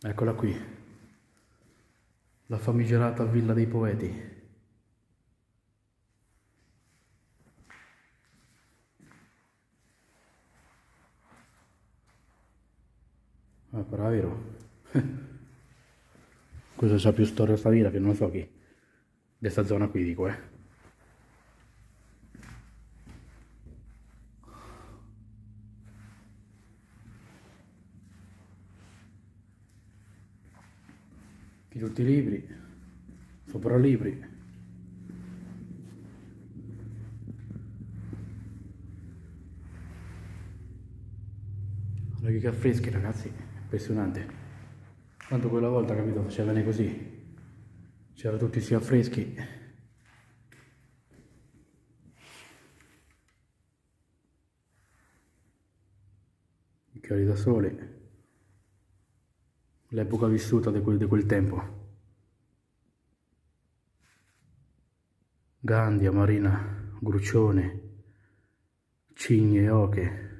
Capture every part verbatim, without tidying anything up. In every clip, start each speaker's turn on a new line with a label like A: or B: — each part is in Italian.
A: Eccola qui, la famigerata Villa dei Poeti. Ah, però è vero. Questo c'ha più storia sta villa che non so chi. Di questa zona qui dico, eh. Qui tutti i libri, sopra libri. Guarda che affreschi ragazzi, impressionante. Quanto quella volta, capito, facevano così. C'erano tutti questi affreschi. I chiari da sole. L'epoca vissuta di quel, di quel tempo. Gandia, Marina, Gruccione, Cigne e Oche.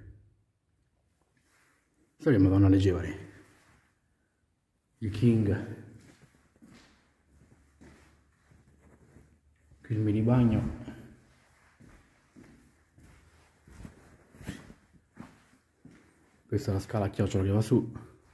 A: Sai che Madonna leggevano? Il King. Qui il mini bagno. Questa è la scala a chiocciola che va su.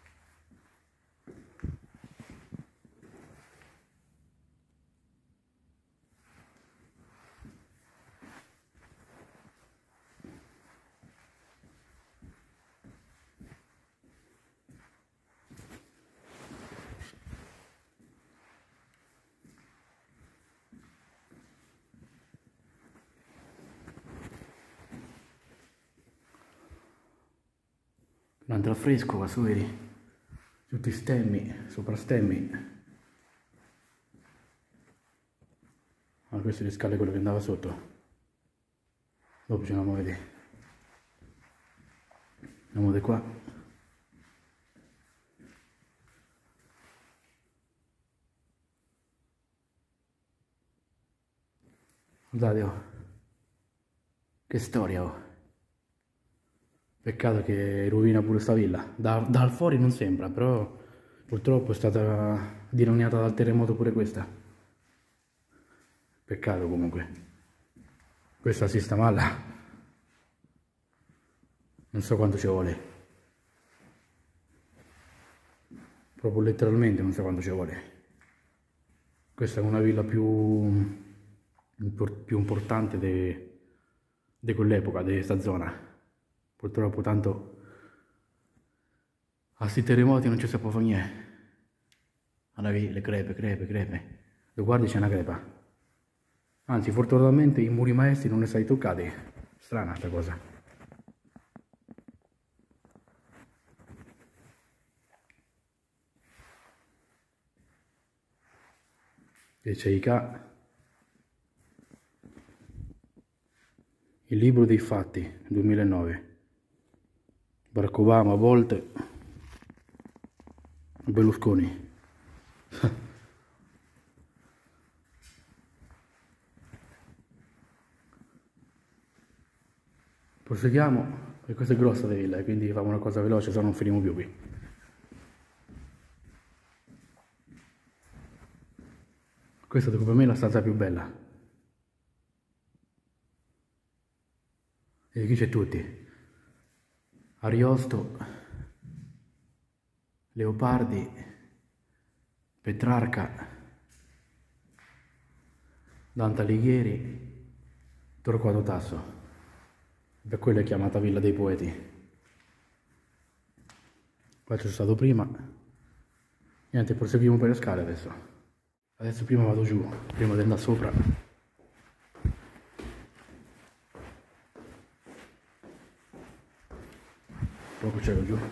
A: Un altro affresco qua su, vedi? Tutti stemmi, sopra stemmi. Ah, questo è le scale, quello che andava sotto. Dopo ci andiamo a vedere. Andiamo di qua. Guardate, oh. Che storia, oh. Peccato che rovina pure sta villa. Da, dal fuori non sembra, però purtroppo è stata dilaniata dal terremoto pure questa. Peccato comunque. Questa si sta male. Non so quanto ci vuole. Proprio letteralmente non so quanto ci vuole. Questa è una villa più, più importante di quell'epoca, di questa zona. Purtroppo tanto a sti terremoti non ci si può fare niente. Guarda le crepe, crepe, crepe. Lo guardi, c'è una crepa. Anzi, fortunatamente i muri maestri non ne sai toccati. Strana sta cosa. E c'è Ica. Il libro dei fatti, duemilanove. Barack Obama a volte. Berlusconi. Proseguiamo, e questa è grossa la villa, quindi facciamo una cosa veloce, se no non finiamo più qui. Questa secondo me è la stanza più bella. E qui c'è tutti. Ariosto, Leopardi, Petrarca, Dante Alighieri, Torquato Tasso. Per quello è chiamata Villa dei Poeti. Qua c'è stato prima. Niente, proseguiamo per le scale adesso. Adesso prima vado giù, prima di andare sopra. Proprio c'ero giù.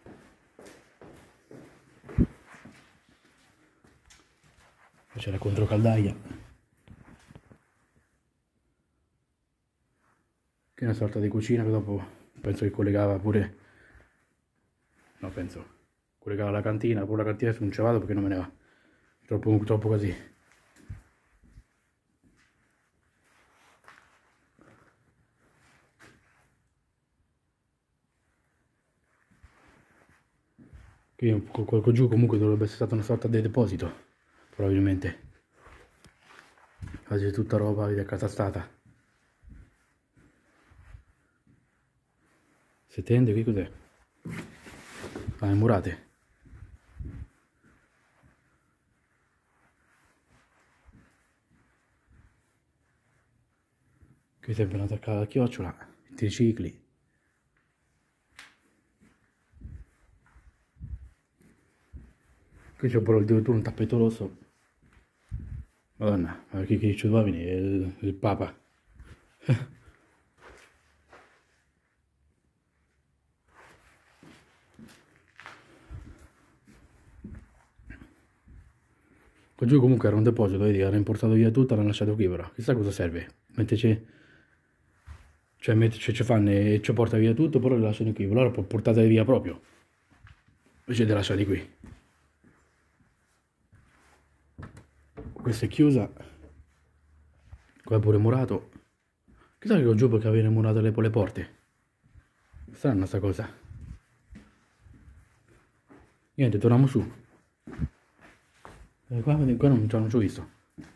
A: Qua c'è la controcaldaia. Che è una sorta di cucina che dopo penso che collegava pure. No, penso. Collegava la cantina, pure la cantina non ci vado perché non me ne va. Troppo, troppo così. Qui qua giù comunque dovrebbe essere stata una sorta di deposito, probabilmente. Quasi tutta roba di accatastata. Se tende, qui cos'è? Ah, le murate. Qui sempre una attaccata alla chiocciola, i tricicli. Qui c'è però addirittura un tappeto rosso. Madonna, ma chi che ci doveva venire? Il, il Papa. Qua giù comunque era un deposito, vedi, hanno importato via tutto, l'hanno lasciato qui però. Chissà cosa serve. Mentre c'è... Cioè, mentre ci fanno e ci porta via tutto, però le lasciano qui. Allora portatele via proprio. Invece di lasciarli qui. Questa è chiusa. Qua è pure murato. Chissà che giù perché avere murato le, le porte. Strana sta cosa. Niente, torniamo su. Eh, qua, qua non, non ci ho visto.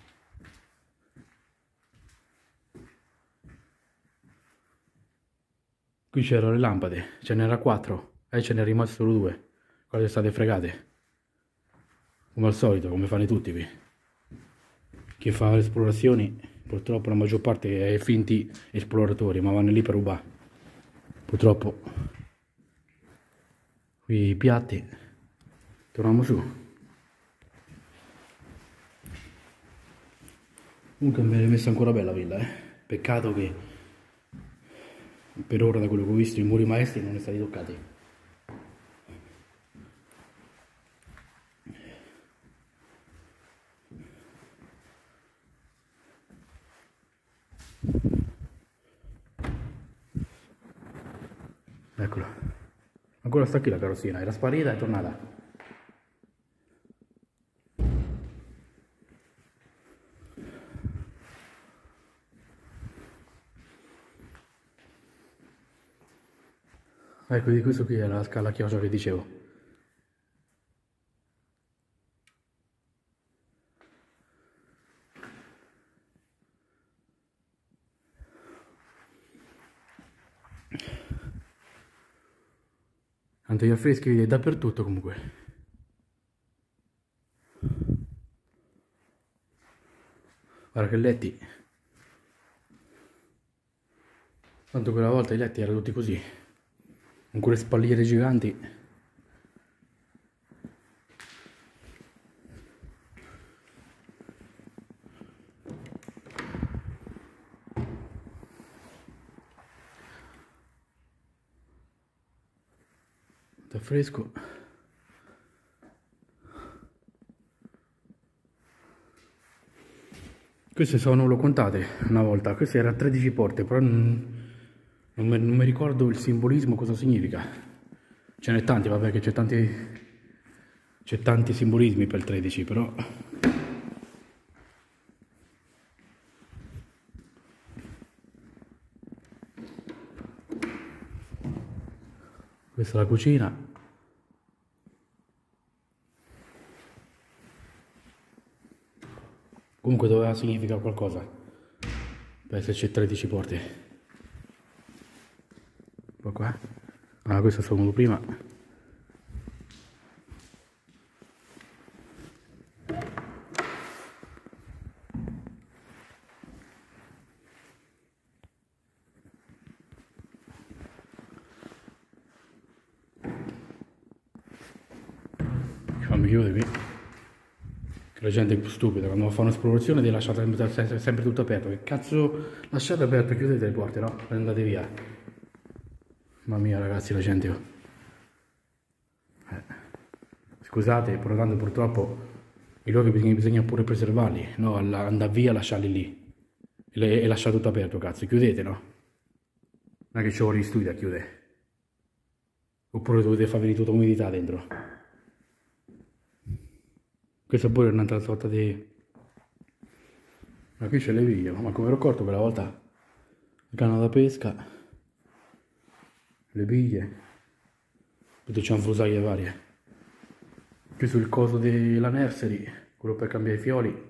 A: Qui c'erano le lampade, ce n'era quattro, e ce n'è rimaste solo due. Quelle sono state fregate. Come al solito, come fanno tutti qui. Chi fa le esplorazioni, purtroppo la maggior parte è finti esploratori, ma vanno lì per rubare. Purtroppo. Qui i piatti. Torniamo su. Comunque mi è messa ancora bella villa, eh. Peccato che per ora, da quello che ho visto, i muri maestri non sono stati toccati. Eccola. Ancora sta qui la carrozzina, era sparita e è tornata. Ecco, di questo qui è la scala chiosa che dicevo. Tanto gli affreschi dappertutto comunque. Guarda che letti. Tanto quella volta i letti erano tutti così. Con quelle spalliere giganti. Da fresco. Queste sono, l'ho contate una volta, queste erano tredici porte, però non... Non mi, non mi ricordo il simbolismo, cosa significa. Ce n'è tanti, vabbè, che c'è tanti c'è tanti simbolismi per il tredici, però questa è la cucina. Comunque doveva significare qualcosa per esserci tredici porte. Poi qua, ah, questo è stato prima. Fammi chiudere qui, che la gente è più stupida, quando fa un'esplorazione deve lasciare sempre, sempre tutto aperto. Che cazzo lasciate aperto, chiudete le porte, no? E andate via. Mamma mia ragazzi, la gente... Eh. Scusate, però tanto purtroppo i luoghi bisogna, bisogna pure preservarli, no? Andare via, lasciarli lì e, e lasciare tutto aperto, cazzo, chiudete, no? Non è che ci vuole gli studi a chiudere. Oppure dovete far venire tutta umidità dentro. Questa pure è un'altra sorta di... Ma qui c'è le viglie, ma come ero accorto quella volta il canna da pesca, le biglie, tutte cianfrusaglie varie. Qui sul coso della nursery, quello per cambiare i fiori.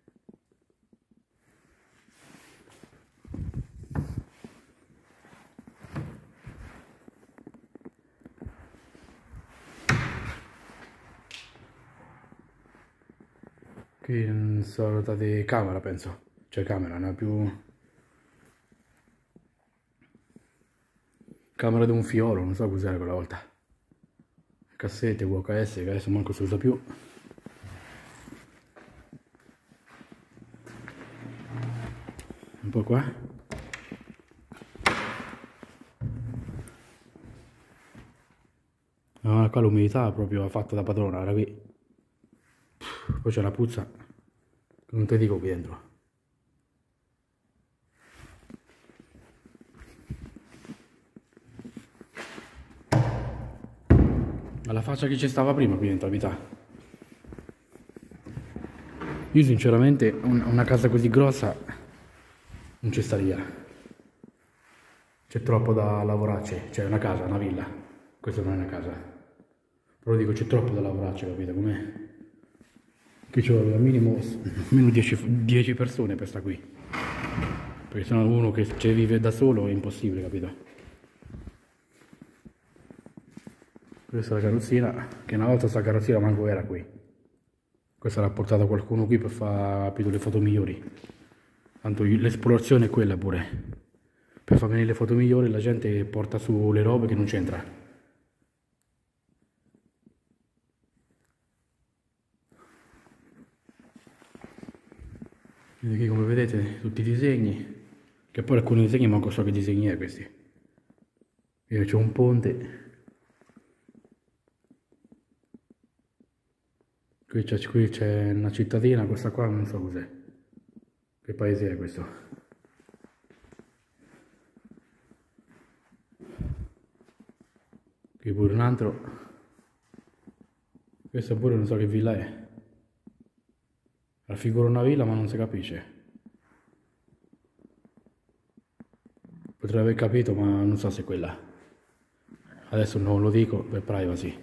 A: Qui non sono dotate camera, penso. Cioè camera, non è più... Camera di un fioro, non so cos'era quella volta. Cassette, V H S, che adesso manco si usa più. Un po' qua. Ah, qua l'umidità proprio fatta da padrona, era qui. Poi c'è una puzza che non ti dico qui dentro. Alla faccia che ci stava prima qui dentro abitare. Io sinceramente una casa così grossa non ci sta via. C'è troppo da lavorarci. C'è una casa, una villa. Questa non è una casa. Però dico c'è troppo da lavorarci, capito com'è? Qui ci vuole al minimo almeno dieci persone per stare qui. Perché se no uno che ci vive da solo è impossibile, capito? Questa è la carrozzina, che una volta sta carrozzina manco era qui. Questa l'ha portata qualcuno qui per fare più le foto migliori. Tanto l'esplorazione è quella pure. Per far venire le foto migliori la gente porta su le robe che non c'entra. Quindi qui come vedete tutti i disegni. Che poi alcuni disegni manco so che disegni è questi. Io c'è un ponte. Qui c'è una cittadina, questa qua non so cos'è. Che paese è questo? Qui pure un altro. Questo pure non so che villa è. Raffigura una villa ma non si capisce. Potrei aver capito ma non so se è quella. Adesso non lo dico per privacy.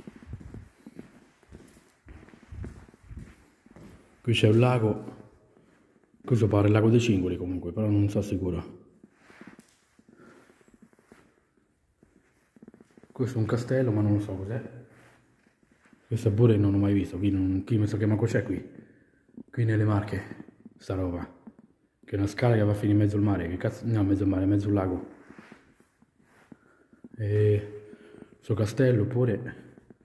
A: Qui c'è un lago, questo pare il lago dei Cingoli comunque, però non sono sicuro. Questo è un castello, ma non lo so cos'è. Questo pure non ho mai visto, qui, non, qui mi sa che manco c'è qui. Qui nelle Marche, sta roba. Che è una scala che va a finire in mezzo al mare, che cazzo, no, mezzo al mare, mezzo al lago. E questo castello pure...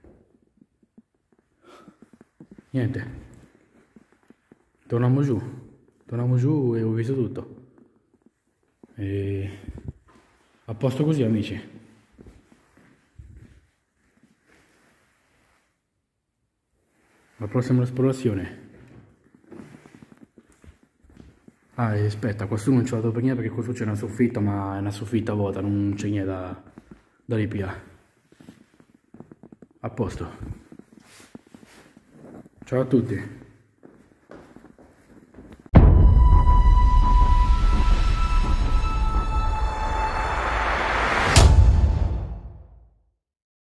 A: Niente. Torniamo giù, torniamo giù e ho visto tutto. E... a posto così amici. La prossima esplorazione. Ah, e aspetta, questo non ce l'ho dato per niente perché questo c'è una soffitta, ma è una soffitta vuota, non c'è niente da, da ripiare. A posto. Ciao a tutti.